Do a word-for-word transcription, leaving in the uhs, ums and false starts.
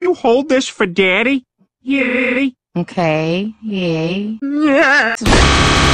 you hold this for Daddy? Yay. Okay, yay. Yeah.